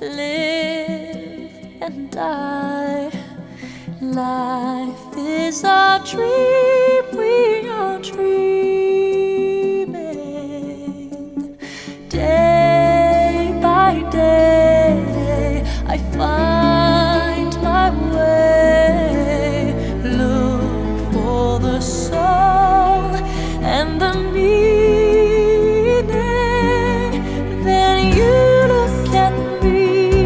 live and die. Life is a dream we are dreaming. Day by day I find my way. Look for the soul and the meaning. Then you look at me,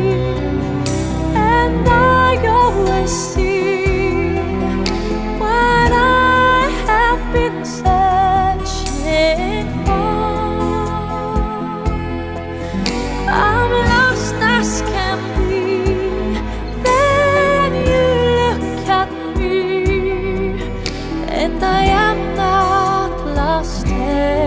and I always see what I have been searching for. I'm lost as can be. Then you look at me, and I am not lost.